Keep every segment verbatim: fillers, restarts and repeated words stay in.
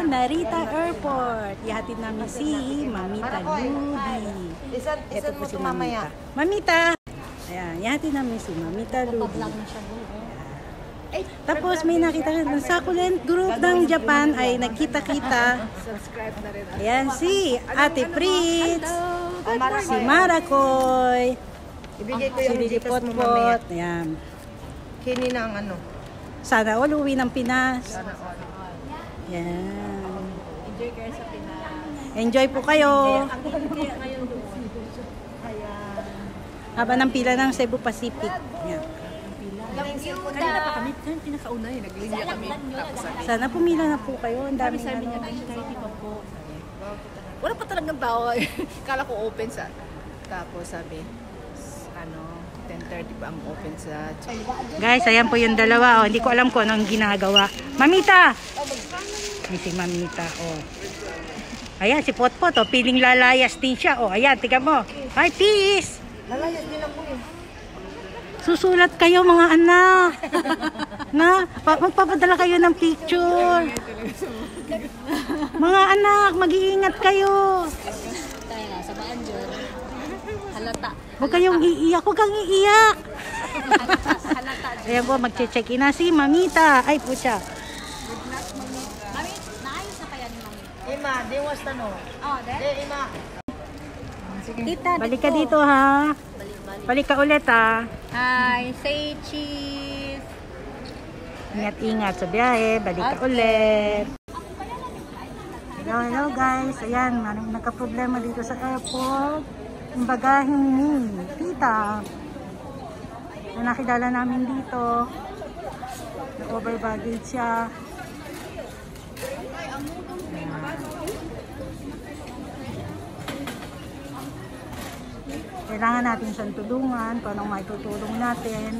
Narita Airport. Ihatid namin si Mamita Ludi. Isan, isan mo ito mamaya. Mamita! Ayan, ihatid namin si Mamita Ludi. Tapos may nakita ng succulent group ng Japan ay nagkita-kita. Subscribe na rin. Ayan si Ate Fritz, si Marakoy, ibigay ko yung si Gcash mo mamaya. Ayan. Kini na ang ano. Sana all uwi ng Pinas. Sana all. Yan. Enjoy kayo sa Pinas. Enjoy po kayo. Ngayon doon. Ayan. Haba ng pila ng Cebu Pacific. Yan. Kanina pa kami, kanina pinakauna eh, naglinya kami. Tapos sabi, Sana pumila na po kayo. Ang dami sabi niya, ano. thirty pa po. Wala pa talagang tao. Kala ko open sa, tapos sabi, ano, ten thirty pa ang open sa Guys, ayan po yung dalawa. Oh. Hindi ko alam kung anong ginagawa. Mamita! Ay, si Mamita. Oh. Ayan, si Potpot. Oh. Piling lalayas din siya. Oh. Ayan, tiga mo. Hi, peace! lalayas din ako eh. Susulat kayo mga anak. Na, pa magpapadala kayo ng picture. Mga anak, mag-iingat kayo. Tayo na, sabaan dyan. Halata. Huwag kayong iiyak, huwag kang iiyak. Halata, halata dyan. Ayan po, mag-check-in na si Mamita. Ay, pucha. Mami, naayos na kaya ni Mami? Ima, di was tanong. Oh, de? Di, Ima. Tita, Balik ka dito, ha. Balik, balik. Balik ka ulit, ha. Hi, say cheese. Ingat-ingat sa biyahe. Balik ka ulit. Hello, hello guys. Ayan, maraming nagka-problema dito sa airport. Yung bagaheng ni Tita. Na nakilala namin dito. Na-over baggage siya. Kailangan natin siyang tulungan kung anong may tutulong natin.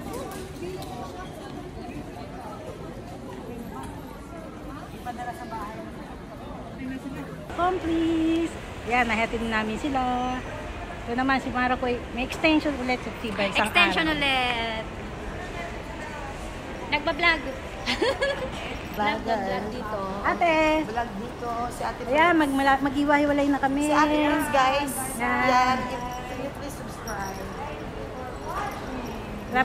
Come please! Yan, nahatid namin sila. Ito naman si Marakoy. May extension ulit sa Tibay. Extension ulit. Nagbablog. Nagbablog dito. Ate! Vlog dito, si Ate Fritz. Ayan, mag mag-iwahiwalay na kami. Si Ate Fritz, guys. Yan. Yan.